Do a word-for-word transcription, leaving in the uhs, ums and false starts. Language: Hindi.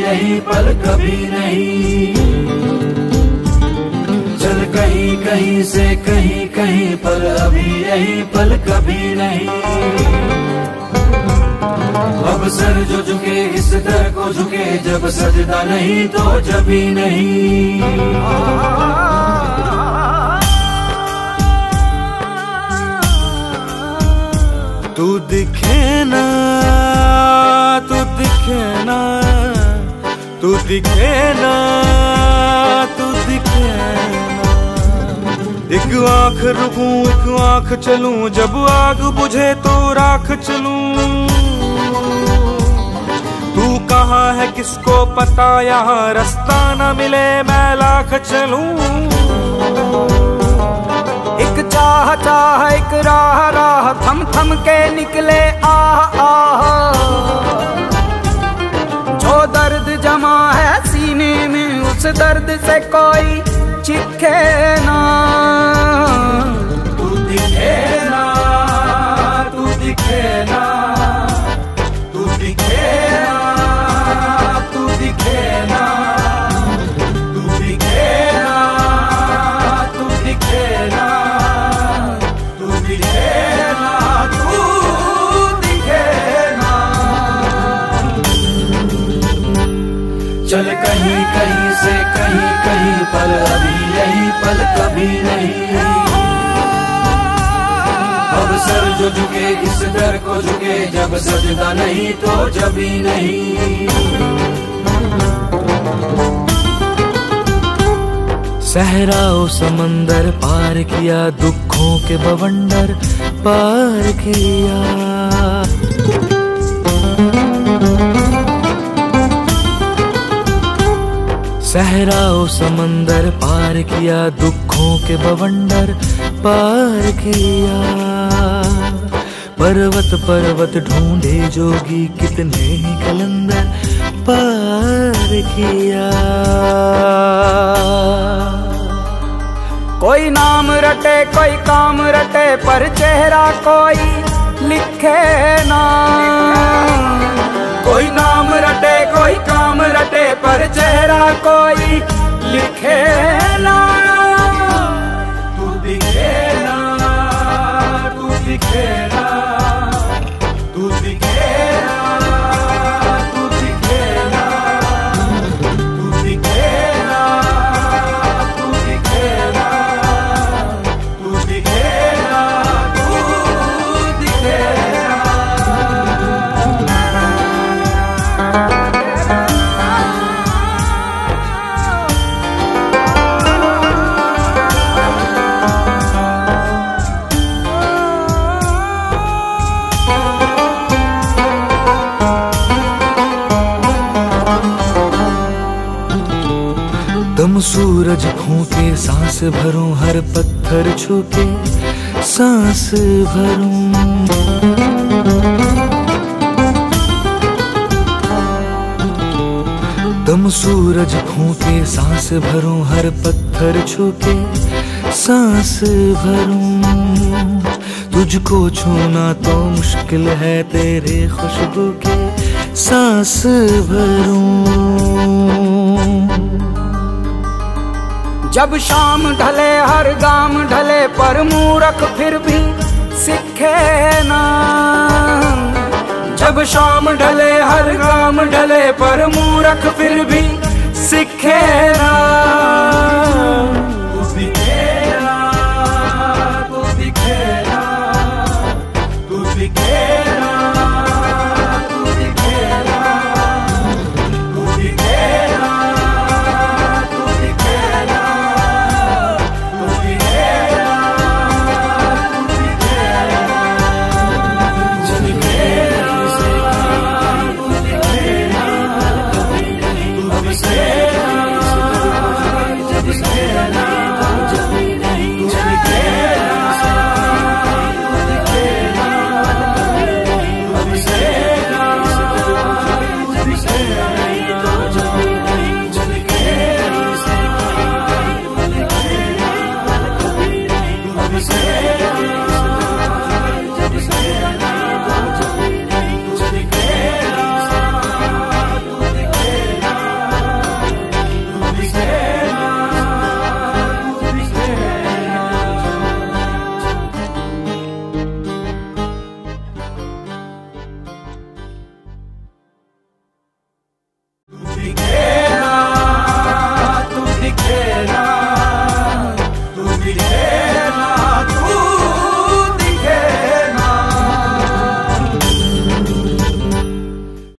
यही पल कभी नहीं। चल कहीं कहीं से कहीं कहीं पर अभी यही पल कभी नहीं। अब सर जो झुके इस दर को झुके, जब सजदा नहीं तो जभी नहीं। तू दिखे ना, तू दिखे ना, तू दिखे ना, तू दिखे ना। एक आंख रुकूं एक आंख चलूं, जब आग बुझे तो राख चलूं। तू कहाँ है किसको पता, यहाँ रास्ता न मिले मैं लाख चलूं। एक चाह चाह एक राह राह, थम थम के निकले आह आह। जो दर्द जमा है सीने में, उस दर्द से कोई चिखे ना। तू दिखे ना, तू दिखे ना, तू दिखे ना, तू दिखे ना, तू दिखे ना, तू दिखे ना, तू दिखे ना, तू दिखे ना। चल कहीं कहीं से कहीं कहीं पर अभी यही पल कभी नहीं। अब सर जो झुके इस दर को झुके, जब सजदा नहीं तो जभी नहीं। सहराओ समंदर पार किया, दुखों के बवंडर पार किया। सहराओ समंदर पार किया, दुखों के बवंडर पार किया। पर्वत पर्वत ढूंढे जोगी, कितने ही कलंदर पार किया। कोई नाम रटे कोई काम रटे, पर चेहरा कोई लिखे ना। कोई नाम रटे कोई काम रटे, पर चेहरा कोई लिखे ना। तू दिखे ना, तू दिखे ना, तू दिखे ना, तू दिखे ना, तू दिखे ना, तू दिखे ना, तू दिखे ना, तू दिखे ना। दम सूरज फूके सांस भरूं, हर पत्थर छूके सांस भरूं। दम सूरज फूके सांस भरूं, हर पत्थर छूके सांस भरूं। तुझको छूना तो मुश्किल है, तेरे खुशबू के सांस भरूं। जब शाम ढले हर गाम ढले, पर मूरख फिर भी सीखे ना। जब शाम ढले हर गाम ढले, पर मूरख फिर भी सीखे ना। तू दिखे ना, तू दिखे ना, तू दिखे ना, तू दिखे ना, तू दिखे ना, तू दिखे ना, तू दिखे ना, तू दिखे ना। चल कहीं से कहीं, तू दिखे ना, अब से